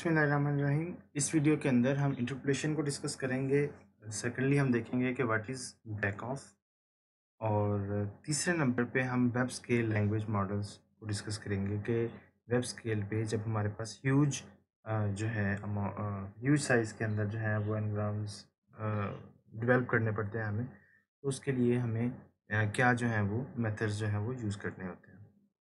बिस्मिल्लाहिर्रहमानिर्रहीम। इस वीडियो के अंदर हम इंटरपोलेशन को डिस्कस करेंगे। सेकेंडली हम देखेंगे कि व्हाट इज़ बैक ऑफ, और तीसरे नंबर पे हम वेब स्केल लैंग्वेज मॉडल्स को डिस्कस करेंगे कि वेब स्केल पे जब हमारे पास ह्यूज जो है ह्यूज साइज़ के अंदर जो है वो एनग्राम्स डेवलप करने पड़ते हैं हमें, तो उसके लिए हमें क्या जो है वो मेथड्स जो है वो यूज़ करने होते हैं।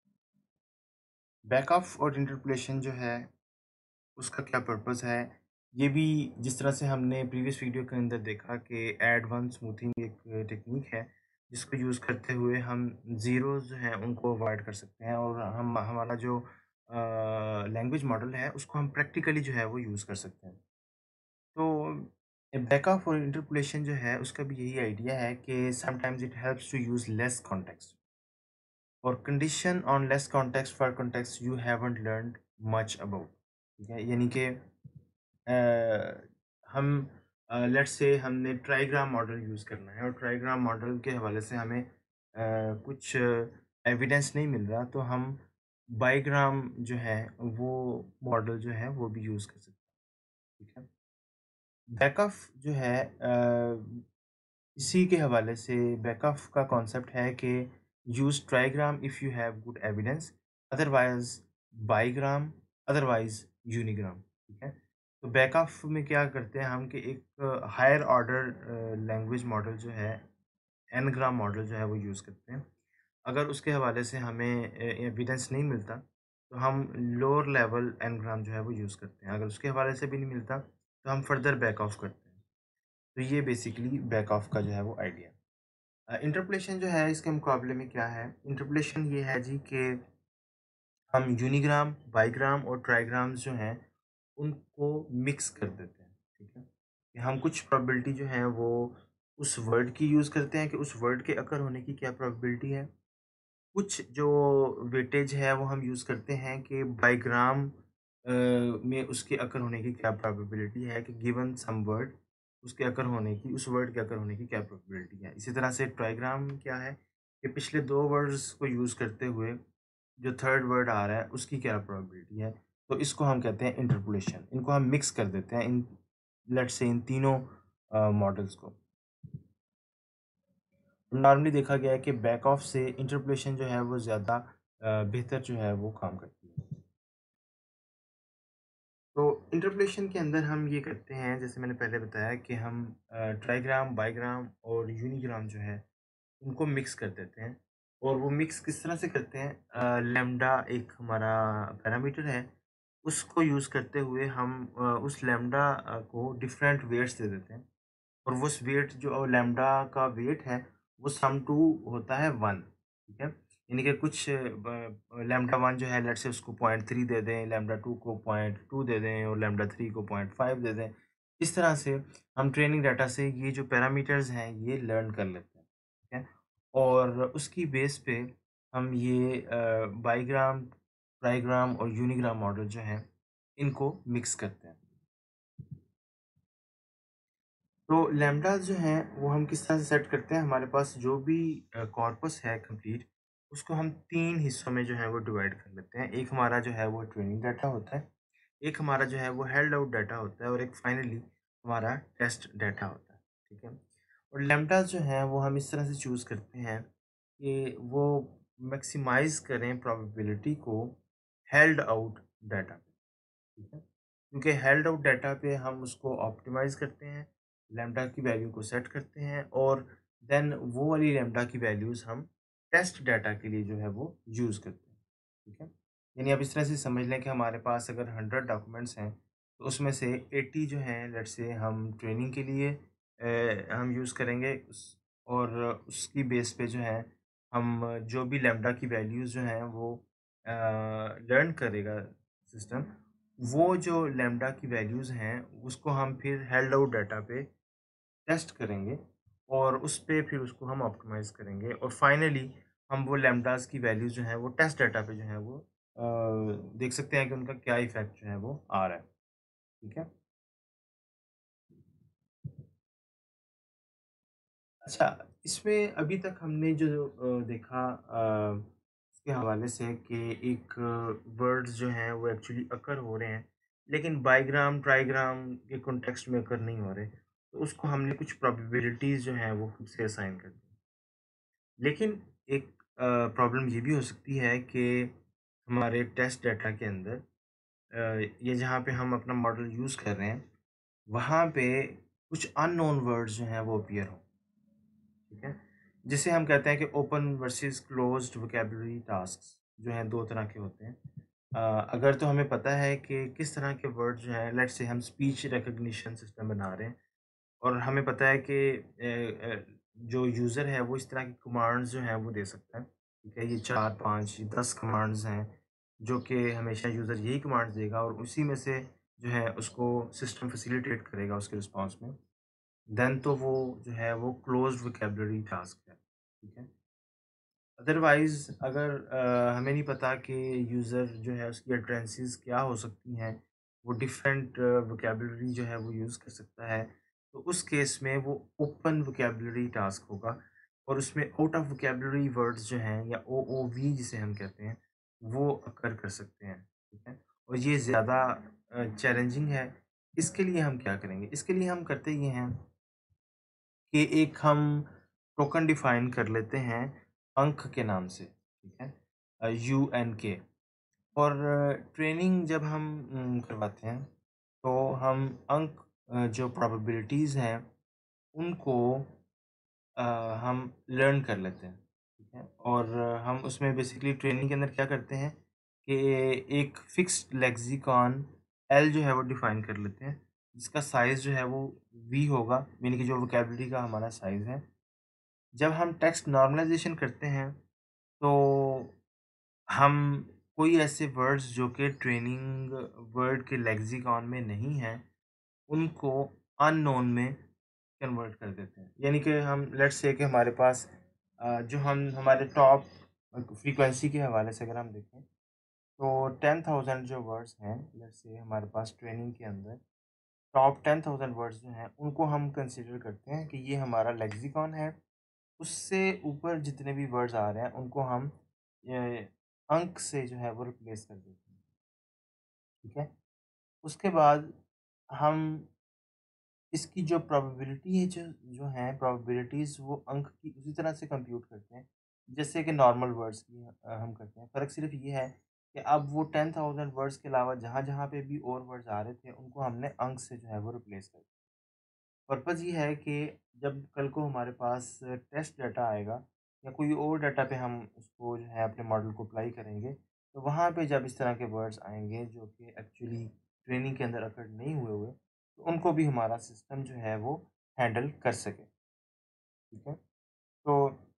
बैक ऑफ और इंटरपोलेशन जो है उसका क्या पर्पस है, ये भी जिस तरह से हमने प्रीवियस वीडियो के अंदर देखा कि ऐड वन स्मूथिंग एक टेक्निक है जिसको यूज़ करते हुए हम ज़ीरोज़ जो हैं उनको अवॉइड कर सकते हैं, और हम हमारा जो लैंग्वेज मॉडल है उसको हम प्रैक्टिकली जो है वो यूज़ कर सकते हैं। तो बैकऑफ और इंटरपोलेशन जो है उसका भी यही आइडिया है कि sometimes it helps to use less context और condition on less context for context you haven't learned much about. ठीक है, यानी कि हम लेट्स से हमने ट्राईग्राम मॉडल यूज़ करना है और ट्राईग्राम मॉडल के हवाले से हमें कुछ एविडेंस नहीं मिल रहा, तो हम बाईग्राम जो है वो मॉडल जो है वो भी यूज़ कर सकते हैं। ठीक है, बैकऑफ जो है इसी के हवाले से बैकऑफ का कॉन्सेप्ट है कि use trigram if you have good evidence, otherwise bigram, otherwise unigram. ठीक है, तो बैकऑफ में क्या करते हैं हम कि एक हायर ऑर्डर लैंग्वेज मॉडल जो है एन ग्राम मॉडल जो है वो यूज़ करते हैं। अगर उसके हवाले से हमें एविडेंस नहीं मिलता तो हम लोअर लेवल एन ग्राम जो है वो यूज़ करते हैं। अगर उसके हवाले से भी नहीं मिलता तो हम फर्दर बैक ऑफ करते हैं। तो ये बेसिकली बैक ऑफ का जो है वो आइडिया। इंटरपोलेशन जो है इसके मुकाबले में क्या है, इंटरपोलेशन ये है जी कि हम यूनिग्राम, बाईग्राम और ट्राईग्राम्स जो हैं उनको मिक्स कर देते हैं। ठीक है, कि हम कुछ प्रोबेबिलिटी जो है वो उस वर्ड की यूज़ करते हैं कि उस वर्ड के अकर होने की क्या प्रोबेबिलिटी है। कुछ जो वेटेज है वो हम यूज़ करते हैं कि बाईग्राम में उसके अकर होने की क्या प्रोबेबिलिटी है, कि गिवन सम वर्ड उसके अकर होने की, उस वर्ड के अकर होने की क्या प्रोबेबिलिटी है। इसी तरह से ट्राईग्राम क्या है कि पिछले 2 वर्ड्स को यूज़ करते हुए जो थर्ड वर्ड आ रहा है उसकी क्या प्रोबेबिलिटी है। तो इसको हम कहते हैं इंटरपोलेशन। इनको हम मिक्स कर देते हैं इन लेट्स से इन तीनों मॉडल्स को। नॉर्मली देखा गया है कि बैक ऑफ से इंटरपोलेशन जो है वो ज़्यादा बेहतर जो है वो काम करती है। तो इंटरपोलेशन के अंदर हम ये करते हैं, जैसे मैंने पहले बताया कि हम ट्राईग्राम, बाईग्राम और यूनिग्राम जो है उनको मिक्स कर देते हैं। और वो मिक्स किस तरह से करते हैं, लैम्डा एक हमारा पैरामीटर है, उसको यूज़ करते हुए हम उस लैम्डा को डिफरेंट वेट्स दे देते हैं। और वो वेट जो लैम्डा का वेट है वो सम टू होता है 1। ठीक है, यानी कि कुछ लैम्डा 1 जो है लेट्स से उसको 0.3 दे दें, लैम्डा 2 को 0.2 दे दें और लैम्डा 3 को 0.5 दे दें। इस तरह से हम ट्रेनिंग डाटा से ये जो पैरामीटर्स हैं ये लर्न कर लेते हैं। ठीक है, और उसकी बेस पे हम ये बाईग्राम, ट्राईग्राम और यूनिग्राम मॉडल जो हैं इनको मिक्स करते हैं। तो लैम्डास जो हैं वो हम किस तरह से सेट करते हैं, हमारे पास जो भी कॉर्पस है कंप्लीट, उसको हम 3 हिस्सों में जो है वो डिवाइड कर लेते हैं। एक हमारा जो है वो ट्रेनिंग डाटा होता है, एक हमारा जो है वो हेल्ड आउट डाटा होता है और एक फाइनली हमारा टेस्ट डाटा होता है। ठीक है, और लैम्डास जो हैं वो हम इस तरह से चूज़ करते हैं कि वो मैक्सिमाइज़ करें प्रोबेबिलिटी को हेल्ड आउट डाटा पे। ठीक है, क्योंकि हेल्ड आउट डाटा पे हम उसको ऑप्टिमाइज़ करते हैं, लैम्डा की वैल्यू को सेट करते हैं और देन वो वाली लैम्डा की वैल्यूज़ हम टेस्ट डाटा के लिए जो है वो यूज़ करते हैं। ठीक है, यानी आप इस तरह से समझ लें कि हमारे पास अगर 100 डॉक्यूमेंट्स हैं तो उसमें से 80 जो हैं लेट्स से हम ट्रेनिंग के लिए हम यूज़ करेंगे और उसकी बेस पे जो है हम जो भी लैम्डा की वैल्यूज़ जो हैं वो लर्न करेगा सिस्टम, वो जो लैम्डा की वैल्यूज़ हैं उसको हम फिर हेल्ड आउट डाटा पे टेस्ट करेंगे और उस पे फिर उसको हम ऑप्टिमाइज़ करेंगे और फाइनली हम वो लैम्डास की वैल्यूज़ जो हैं वो टेस्ट डाटा पे जो है वो देख सकते हैं कि उनका क्या इफ़ेक्ट जो है वो आ रहा है। ठीक है? अच्छा, इसमें अभी तक हमने जो देखा इसके हवाले से कि एक वर्ड्स जो हैं वो एक्चुअली अकर हो रहे हैं लेकिन बाईग्राम ट्राईग्राम के कॉन्टेक्स्ट में अकर नहीं हो रहे, तो उसको हमने कुछ प्रोबेबिलिटीज जो हैं वो खुद से असाइन कर दी। लेकिन एक प्रॉब्लम ये भी हो सकती है कि हमारे टेस्ट डाटा के अंदर ये जहाँ पे हम अपना मॉडल यूज़ कर रहे हैं, वहाँ पे कुछ अननोन वर्ड्स जो हैं वो अपीयर हों। ठीक है, जिसे हम कहते हैं कि open versus closed vocabulary tasks जो हैं दो तरह के होते हैं। अगर तो हमें पता है कि किस तरह के वर्ड जो हैं, लेट्स से हम स्पीच रिकग्निशन सिस्टम बना रहे हैं और हमें पता है कि जो यूज़र है वो इस तरह की कमांड्स जो हैं वो दे सकता है। ठीक है, ये 4 5 10 कमांड्स हैं जो कि हमेशा यूज़र यही कमांड्स देगा और उसी में से जो है उसको सिस्टम फैसिलिटेट करेगा उसके रिस्पॉन्स में। देन तो वो जो है वो क्लोज्ड वोकेबलरी टास्क है। ठीक है, अदरवाइज़ अगर हमें नहीं पता कि यूज़र जो है उसकी अटरेंसेस क्या हो सकती हैं, वो डिफरेंट वोकेबलरी जो है वो यूज़ कर सकता है, तो उस केस में वो ओपन वोकेबलरी टास्क होगा और उसमें आउट ऑफ वोकेबलरी वर्ड्स जो हैं या ओओवी जिसे हम कहते हैं, वो अकर कर सकते हैं। ठीक है, और ये ज़्यादा चैलेंजिंग है। इसके लिए हम क्या करेंगे? इसके लिए हम करते ये हैं कि एक हम टोकन डिफाइन कर लेते हैं अंक के नाम से। ठीक है, यू एन के। और ट्रेनिंग जब हम करवाते हैं तो हम अंक जो प्रोबेबिलिटीज़ हैं उनको अ, हम लर्न कर लेते हैं। ठीक है, और हम उसमें बेसिकली ट्रेनिंग के अंदर क्या करते हैं कि एक फिक्स्ड लेक्सिकॉन एल जो है वो डिफाइन कर लेते हैं, जिसका साइज़ जो है वो वी होगा, यानी कि जो वोकेबलरी का हमारा साइज़ है। जब हम टेक्स्ट नॉर्मलाइजेशन करते हैं तो हम कोई ऐसे वर्ड्स जो कि ट्रेनिंग वर्ड के लेक्सिकॉन में नहीं हैं, उनको अननोन में कन्वर्ट कर देते हैं। यानी कि हम लेट्स से कि हमारे पास जो हम हमारे टॉप फ्रीक्वेंसी के हवाले से अगर हम देखें तो 10,000 जो वर्ड्स हैं, लेट्स से हमारे पास ट्रेनिंग के अंदर टॉप 10,000 वर्ड्स जो हैं उनको हम कंसिडर करते हैं कि ये हमारा लेक्सिकॉन है। उससे ऊपर जितने भी वर्ड्स आ रहे हैं उनको हम अंक से जो है वो रिप्लेस कर देते हैं। ठीक है, उसके बाद हम इसकी जो प्रोबेबिलिटी है जो जो है प्रोबेबिलिटीज़ वो अंक की उसी तरह से कंप्यूट करते हैं जैसे कि नॉर्मल वर्ड्स की हम करते हैं। फ़र्क सिर्फ ये है कि अब वो 10,000 वर्ड्स के अलावा जहाँ जहाँ पे भी और वर्ड्स आ रहे थे उनको हमने अंक से जो है वो रिप्लेस कर दिया। पर्पज़ ये है कि जब कल को हमारे पास टेस्ट डाटा आएगा या कोई और डाटा पे हम उसको जो है अपने मॉडल को अप्लाई करेंगे, तो वहाँ पे जब इस तरह के वर्ड्स आएँगे जो कि एक्चुअली ट्रेनिंग के अंदर अकर नहीं हुए हुए, तो उनको भी हमारा सिस्टम जो है वो हैंडल कर सके। ठीक है? तो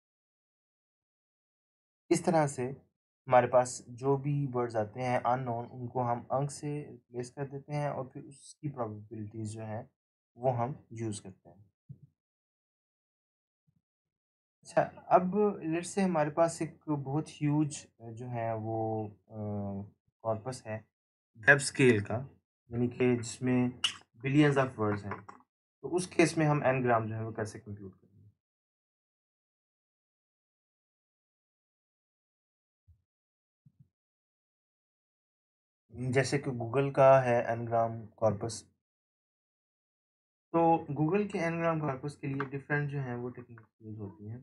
इस तरह से हमारे पास जो भी वर्ड्स आते हैं अननोन उनको हम अंक से रिप्लेस कर देते हैं और फिर उसकी प्रोबेबिलिटीज़ जो हैं, वो हम यूज़ करते हैं। अच्छा, अब लेट्स से हमारे पास एक बहुत ह्यूज जो है वो कॉर्पस है वेब स्केल का, यानी कि जिसमें बिलियंस ऑफ वर्ड्स हैं। तो उस केस में हम एन ग्राम जो है वो कैसे कंप्यूट करेंगे? जैसे कि गूगल का है एन ग्राम कॉर्पस, तो गूगल के एन ग्राम कॉर्पस के लिए डिफरेंट जो हैं वो टेक्निक यूज होती हैं।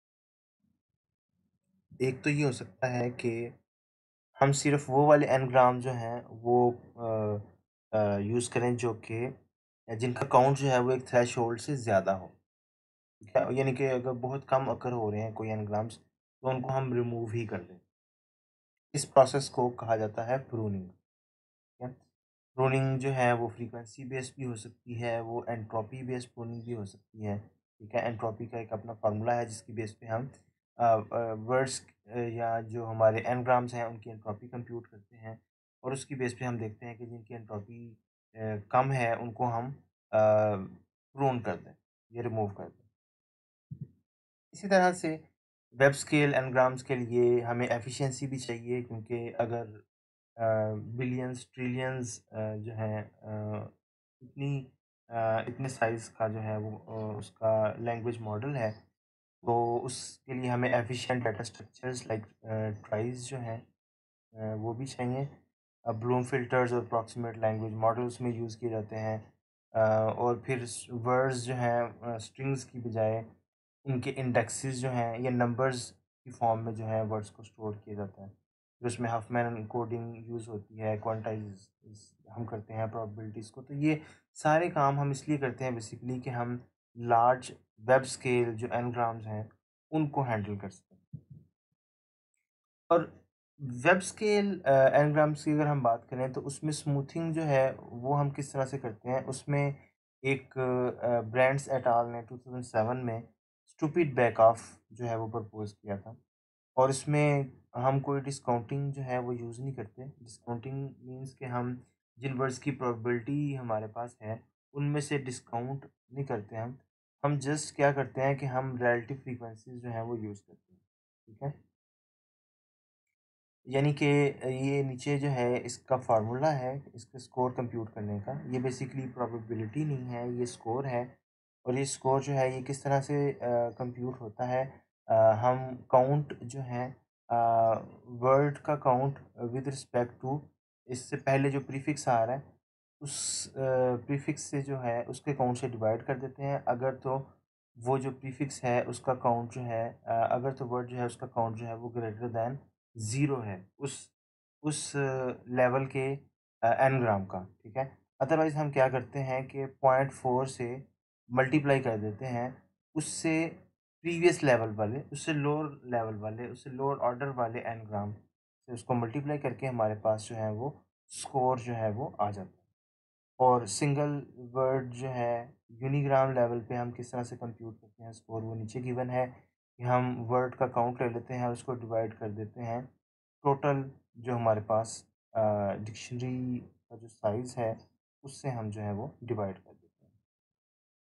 एक तो ये हो सकता है कि हम सिर्फ वो वाले एन ग्राम जो हैं वो यूज़ करें जो कि जिनका काउंट जो है वो एक थ्रेशोल्ड से ज़्यादा हो। ठीक है? यानी कि अगर बहुत कम अकर हो रहे हैं कोई एनग्राम्स तो उनको हम रिमूव ही कर दें। इस प्रोसेस को कहा जाता है प्रूनिंग। ठीक है? प्रूनिंग जो है वो फ्रीक्वेंसी बेस्ड भी हो सकती है, वो एंट्रोपी बेस्ड प्रूनिंग भी हो सकती है। ठीक है? एंट्रोपी का एक अपना फार्मूला है जिसकी बेस पे हम वर्ड्स या जो हमारे एनग्राम्स हैं उनकी एंट्रोपी कंप्यूट करते हैं और उसकी बेस पे हम देखते हैं कि जिनकी एंट्रोपी कम है उनको हम प्रून कर दें या रिमूव कर दें। इसी तरह से वेब स्केल एनग्राम्स के लिए हमें एफिशिएंसी भी चाहिए, क्योंकि अगर बिलियंस ट्रिलियंस जो है इतनी इतने साइज़ का जो है वो उसका लैंग्वेज मॉडल है, तो उसके लिए हमें efficient data structures like tries जो हैं वो भी चाहिए। ब्लूम फिल्टर्स और अप्रॉक्सीमेट लैंग्वेज मॉडल्स में यूज़ किए जाते हैं। और फिर वर्ड्स जो हैं स्ट्रिंग्स की बजाय उनके इंडेक्सेस जो हैं या नंबर्स की फॉर्म में जो है वर्ड्स को स्टोर किया जाता है। फिर उसमें हफमैन कोडिंग यूज़ होती है, क्वांटाइज हम करते हैं प्रोबेबिलिटीज़ को। तो ये सारे काम हम इसलिए करते हैं बेसिकली कि हम लार्ज वेब स्केल जो एनग्राम्स हैं उनको हैंडल कर सकें। और वेब स्केल एनग्राम्स की अगर हम बात करें तो उसमें स्मूथिंग जो है वो हम किस तरह से करते हैं। उसमें एक ब्रांड्स एट आल ने 2007 में स्टूपिड बैक ऑफ जो है वो प्रपोज किया था। और इसमें हम कोई डिस्काउंटिंग जो है वो यूज़ नहीं करते। डिस्काउंटिंग मीन्स कि हम जिन वर्ड्स की प्रोबेबिलिटी हमारे पास है उनमें से डिस्काउंट नहीं करते हम जस्ट क्या करते हैं कि हम रिलेटिव फ्रीक्वेंसीज जो हैं वो यूज़ करते हैं। ठीक है, यानी कि ये नीचे जो है इसका फार्मूला है इसका स्कोर कंप्यूट करने का। ये बेसिकली प्रोबेबिलिटी नहीं है, ये स्कोर है। और ये स्कोर जो है ये किस तरह से कंप्यूट होता है। हम काउंट जो है वर्ड का काउंट विद रिस्पेक्ट टू इससे पहले जो प्रीफिक्स आ रहा है उस प्रीफिक्स से जो है उसके काउंट से डिवाइड कर देते हैं। अगर तो वो जो प्रीफिक्स है उसका काउंट जो है अगर तो वर्ड जो है उसका काउंट जो है वो ग्रेटर दैन ज़ीरो है उस लेवल के एनग्राम का। ठीक है, अदरवाइज़ हम क्या करते हैं कि 0.4 से मल्टीप्लाई कर देते हैं उससे प्रीवियस लेवल वाले, उससे लोअर लेवल वाले, उससे लोअर ऑर्डर वाले एनग्राम से उसको मल्टीप्लाई करके हमारे पास जो है वो स्कोर जो है वो आ जाता है। और सिंगल वर्ड जो है यूनिग्राम लेवल पे हम किस तरह से कंप्यूट करते हैं स्कोर, वो नीचे गिवन है कि हम वर्ड का काउंट ले लेते हैं उसको डिवाइड कर देते हैं टोटल जो हमारे पास डिक्शनरी का जो साइज़ है उससे हम जो है वो डिवाइड कर देते हैं।